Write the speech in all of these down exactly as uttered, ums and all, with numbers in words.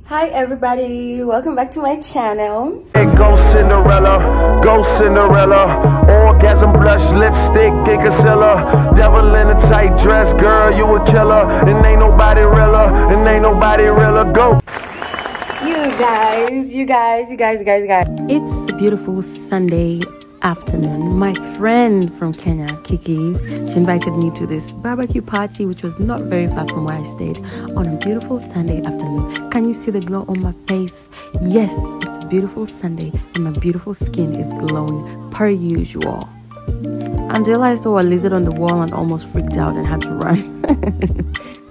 Hi everybody, welcome back to my channel. Go Cinderella, go Cinderella, orgasm blush, lipstick, Gigasilla, devil in a tight dress, girl, you a killer, and ain't nobody realer, and ain't nobody realer, go. You guys, you guys, you guys, you guys, you guys. It's a beautiful Sunday afternoon. My friend from Kenya, Kiki, she invited me to this barbecue party, which was not very far from where I stayed, on a beautiful Sunday afternoon. Can you see the glow on my face? Yes, it's a beautiful Sunday and my beautiful skin is glowing per usual. Until I saw a lizard on the wall and almost freaked out and had to run.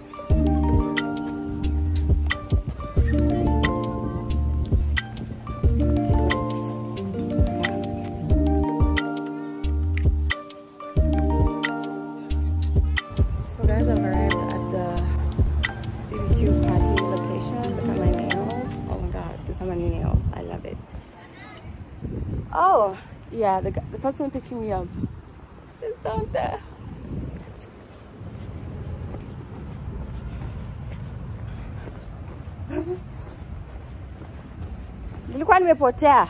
Guys, I've arrived at the B B Q party location. Look at my nails. Oh my god, these are my new nails. I love it. Oh, yeah, the, the person picking me up is down there. Nilikuwa nimepotea.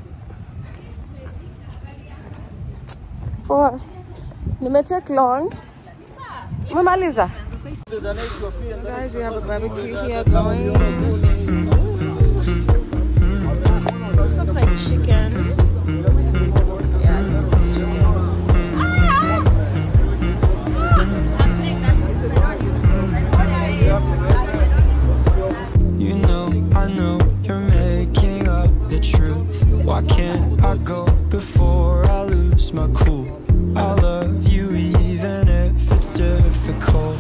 Poa. Nimetake long. Mamaliza. So guys, we have a barbecue here going. This looks like chicken. Yeah, this is chicken. You know, I know you're making up the truth. Why can't I go before I lose my cool? I love you even if it's difficult.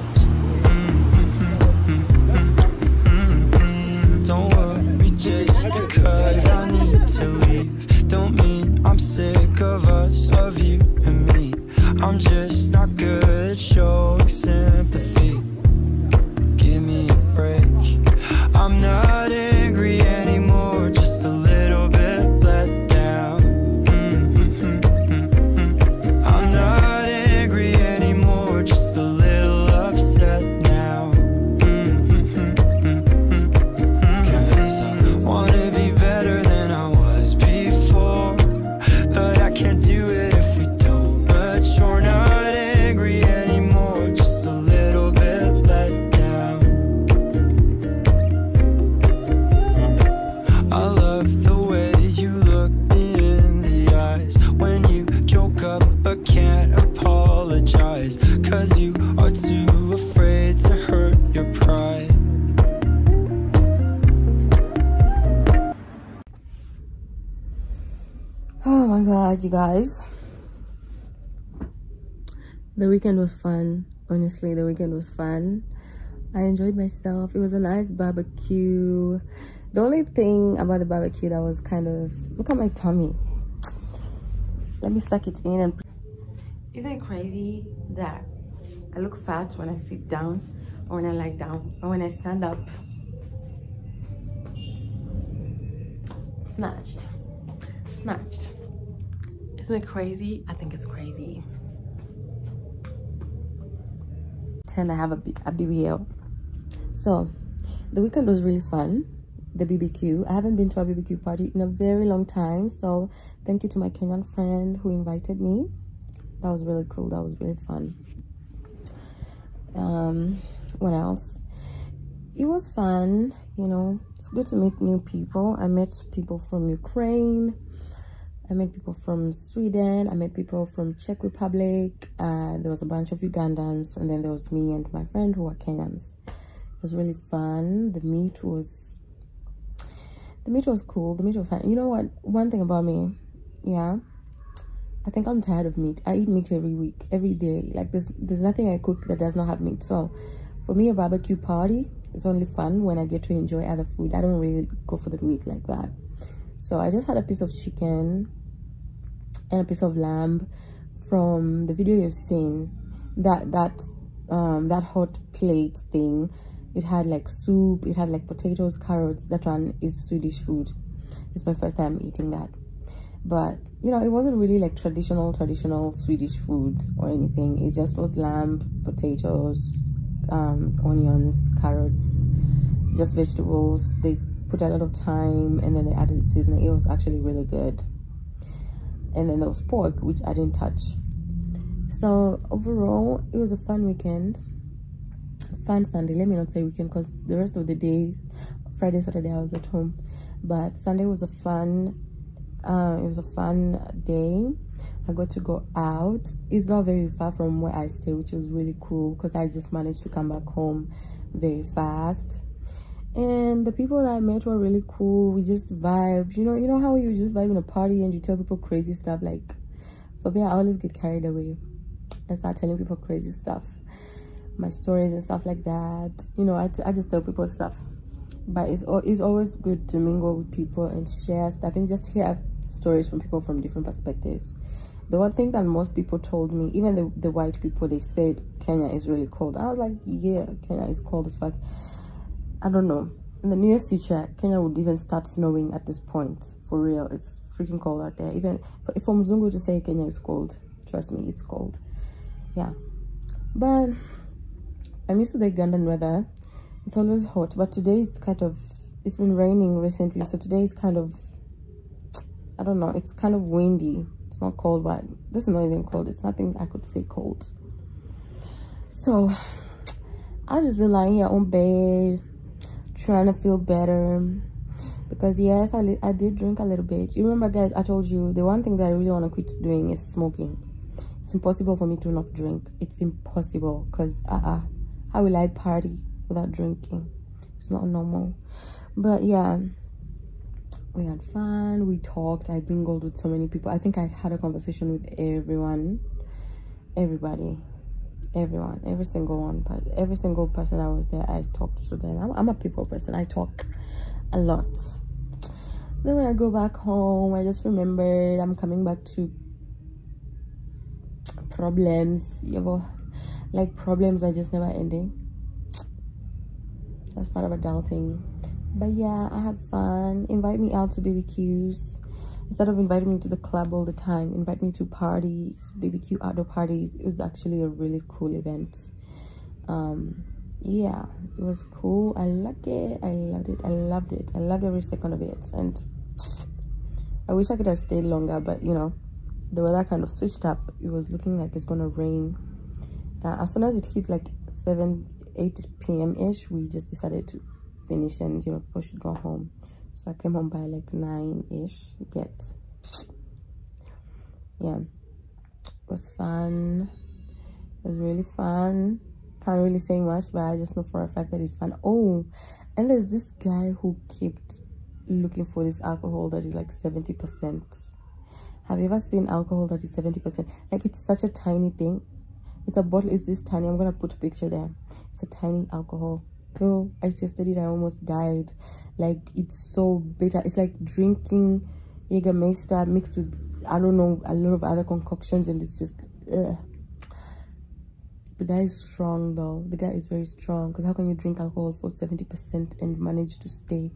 Mm-hmm. Don't worry, just because I need to leave don't mean I'm sick of us, of you and me. I'm just not good at showing sympathy. Give me a break. I'm not angry anymore, just a little bit let down. Mm-hmm. I'm not angry anymore, just a little upset now. Mm-hmm. Cause I wanna be better than I was before, but I can't do it if we don't mature. Not angry anymore, just a little bit let down. I love the way you look me in the eyes when you joke up but can't apologize, cause you are too afraid to hurt your pride. Oh my god, you guys. The weekend was fun. Honestly, the weekend was fun. I enjoyed myself. It was a nice barbecue. The only thing about the barbecue that was kind of... Look at my tummy. Let me suck it in and... Isn't it crazy that I look fat when I sit down or when I lie down, or when I stand up? Snatched. Snatched. Isn't it crazy? I think it's crazy. ten, I have a, a B B L. So, the weekend was really fun. The B B Q. I haven't been to a B B Q party in a very long time. So, thank you to my Kenyan friend who invited me. That was really cool. That was really fun. Um, what else? It was fun. You know, it's good to meet new people. I met people from Ukraine. I met people from Sweden. I met people from Czech Republic. Uh, there was a bunch of Ugandans, and then there was me and my friend who were Kenyans. It was really fun. The meat was, the meat was cool. The meat was fun. You know what? One thing about me, yeah, I think I'm tired of meat. I eat meat every week, every day. Like there's, there's nothing I cook that does not have meat. So, for me, a barbecue party is only fun when I get to enjoy other food. I don't really go for the meat like that. So I just had a piece of chicken and a piece of lamb from the video you've seen. That that um that hot plate thing. It had like soup. It had like potatoes, carrots. That one is Swedish food. It's my first time eating that. But you know, it wasn't really like traditional traditional Swedish food or anything. It just was lamb, potatoes, um, onions, carrots, just vegetables. They put a lot of thyme and then they added seasoning. It was actually really good. And then there was pork, which I didn't touch. So overall, it was a fun weekend, fun Sunday. Let me not say weekend, because the rest of the days, Friday, Saturday, I was at home. But Sunday was a fun, uh, it was a fun day. I got to go out. It's not very far from where I stay, which was really cool, because I just managed to come back home very fast. And the people that I met were really cool. We just vibed. You know, you know how you just vibe in a party and you tell people crazy stuff. Like, for me, I always get carried away and start telling people crazy stuff, my stories and stuff like that. You know, I, I just tell people stuff. But it's, it's always good to mingle with people and share stuff and just hear stories from people from different perspectives. The one thing that most people told me, even the, the white people, they said Kenya is really cold. I was like, yeah, Kenya is cold as fuck. I don't know. In the near future, Kenya would even start snowing at this point. For real, it's freaking cold out there. Even for, for Mzungu to say Kenya is cold, trust me, it's cold. Yeah. But I'm used to the Ugandan weather. It's always hot. But today it's kind of, it's been raining recently. So today is kind of, I don't know, it's kind of windy. It's not cold, but this is not even cold. It's nothing I could say cold. So I've just been lying here on bed, trying to feel better, because yes, I, I did drink a little bit. You remember, guys, I told you the one thing that I really want to quit doing is smoking. It's impossible for me to not drink. It's impossible, because uh-uh how will I party without drinking? It's not normal. But yeah, we had fun, we talked, I mingled with so many people. I think I had a conversation with everyone, everybody, everyone, every single one, every single person that was there. I talked to them. I'm, I'm a people person. I talk a lot. Then when I go back home, I just remembered I'm coming back to problems. You know, like problems are just never ending. That's part of adulting. But yeah, I have fun. Invite me out to B B Qs. Instead of inviting me to the club all the time, invite me to parties, B B Q outdoor parties. It was actually a really cool event. Um, yeah, it was cool. I liked it. I loved it. I loved it. I loved every second of it. And I wish I could have stayed longer, but you know, the weather kind of switched up. It was looking like it's gonna rain. Uh, as soon as it hit like seven, eight p m ish, we just decided to finish and you know people should go home. So I came home by like nine ish. Get yeah, it was fun. It was really fun. Can't really say much, but I just know for a fact that it's fun. Oh, and there's this guy who kept looking for this alcohol that is like seventy percent. Have you ever seen alcohol that is seventy percent? Like, it's such a tiny thing. It's a bottle. It's this tiny. I'm gonna put a picture there. It's a tiny alcohol. No, I tasted it. I almost died. Like, it's so bitter. It's like drinking Jägermeister mixed with, I don't know, a lot of other concoctions, and it's just ugh. The guy is strong though. The guy is very strong, because how can you drink alcohol for seventy percent and manage to stay?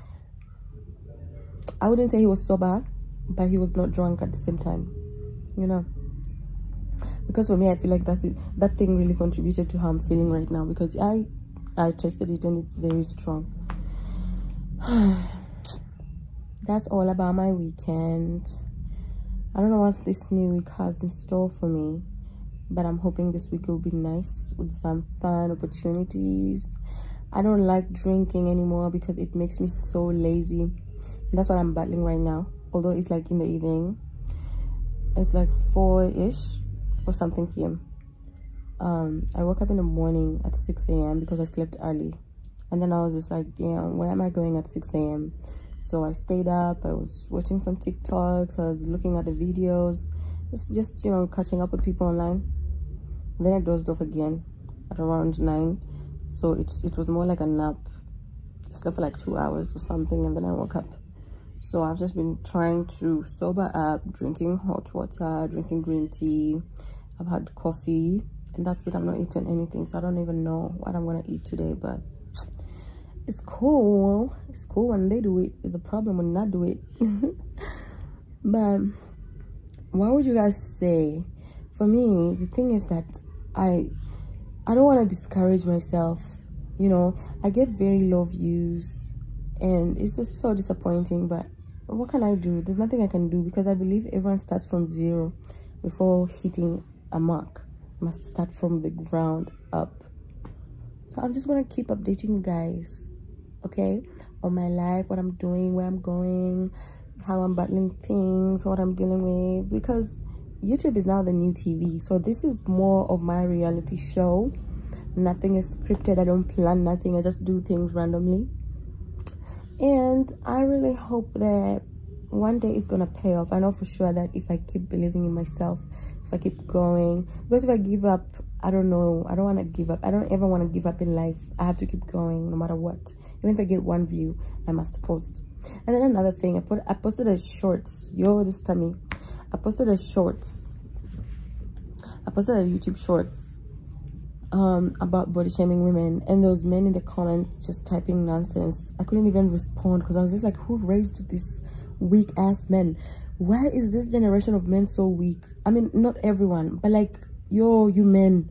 I wouldn't say he was sober, but he was not drunk at the same time, you know. Because for me, I feel like that's it. That thing really contributed to how I'm feeling right now, because I I tasted it and it's very strong. That's all about my weekend. I don't know what this new week has in store for me, but I'm hoping this week will be nice with some fun opportunities. I don't like drinking anymore because it makes me so lazy, and that's what I'm battling right now. Although it's like in the evening, it's like four ish or something p m um I woke up in the morning at six a m because I slept early, and then I was just like, damn, where am I going at six a m? So I stayed up. I was watching some TikToks. I was looking at the videos, just just you know catching up with people online. And then I dozed off again at around nine. So it's it was more like a nap. I slept for like two hours or something, and then I woke up. So I've just been trying to sober up, drinking hot water, drinking green tea. I've had coffee, and that's it. I'm not eating anything, so I don't even know what I'm gonna eat today, but it's cool. It's cool when they do it. It's a problem when not do it. But what would you guys say? For me, the thing is that I I don't want to discourage myself You know, I get very low views and it's just so disappointing, but what can I do? There's nothing I can do, because I believe everyone starts from zero before hitting a mark. You must start from the ground up. So I'm just gonna keep updating you guys, okay, on my life, what I'm doing, where I'm going, how I'm battling things, what I'm dealing with, because YouTube is now the new T V. So this is more of my reality show. Nothing is scripted. I don't plan nothing. I just do things randomly. And I really hope that one day it's gonna pay off. I know for sure that if I keep believing in myself, if I keep going, because if I give up, I don't know, I don't want to give up. I don't ever want to give up in life. I have to keep going no matter what. Even if I get one view, I must post. And then another thing, I put I posted a shorts. Yo, this tummy. I posted a shorts. I posted a YouTube shorts um about body shaming women, and those men in the comments just typing nonsense. I couldn't even respond because I was just like, who raised this weak ass men? Why is this generation of men so weak? I mean, not everyone, but like, yo, you men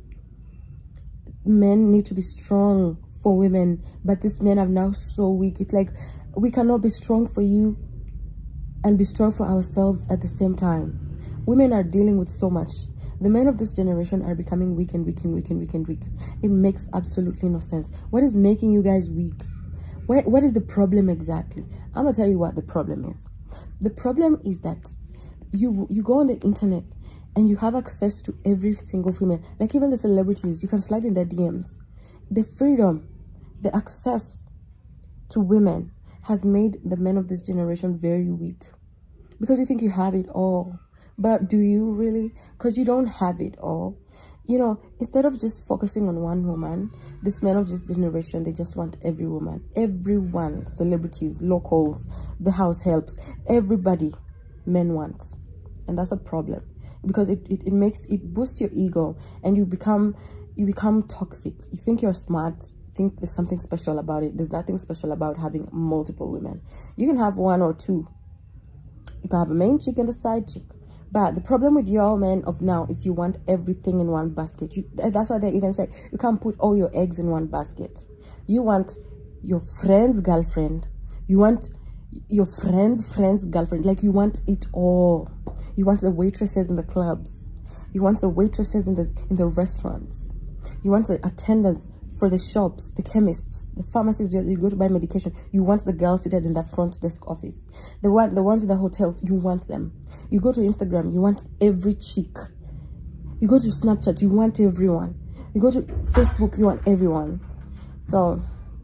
men need to be strong for women, but these men are now so weak. It's like we cannot be strong for you and be strong for ourselves at the same time. Women are dealing with so much. The men of this generation are becoming weak and weak and weak and weak and weak. It makes absolutely no sense. What is making you guys weak? What, what is the problem exactly? I'm gonna tell you what the problem is. The problem is that you you go on the internet and you have access to every single female, like even the celebrities. You can slide in their D Ms. The freedom, the access to women has made the men of this generation very weak, because you think you have it all. But do you really? Because you don't have it all. You know, instead of just focusing on one woman, this men of this generation, they just want every woman, everyone, celebrities, locals, the house helps, everybody men want. And that's a problem, because it, it, it makes, it boosts your ego, and you become, you become toxic. You think you're smart, you think there's something special about it. There's nothing special about having multiple women. You can have one or two. You can have a main chick and a side chick. But the problem with y'all men of now is you want everything in one basket. You, that's why they even say you can't put all your eggs in one basket. You want your friend's girlfriend. You want your friend's friend's girlfriend. Like, you want it all. You want the waitresses in the clubs. You want the waitresses in the in the restaurants. You want the attendants for the shops, the chemists, the pharmacies. You go to buy medication. You want the girl seated in that front desk office. The one, the ones in the hotels, you want them. You go to Instagram, you want every chick. You go to Snapchat, you want everyone. You go to Facebook, you want everyone. So,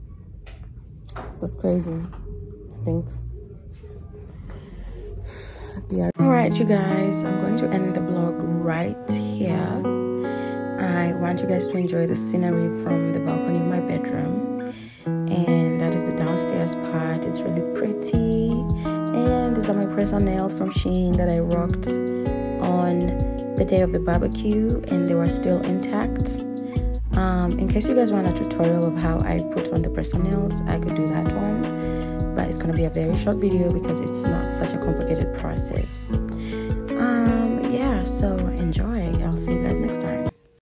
so it's crazy, I think. All right, you guys, I'm going to end the vlog right here. I want you guys to enjoy the scenery from the balcony of my bedroom, and that is the downstairs part. It's really pretty, and these are my personal nails from Shein that I rocked on the day of the barbecue, and they were still intact. Um, in case you guys want a tutorial of how I put on the personal nails, I could do that one, but it's gonna be a very short video because it's not such a complicated process. Um, yeah, so enjoy. I'll see you guys next time.